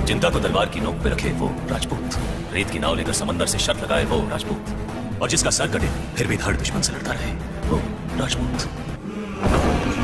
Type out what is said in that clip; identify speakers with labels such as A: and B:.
A: चिंता को तलवार की नोक पे रखे वो राजपूत, रेत की नाव लेकर समंदर से शर्त लगाए वो राजपूत, और जिसका सर कटे फिर भी धड़ दुश्मन से लड़ता रहे वो राजपूत।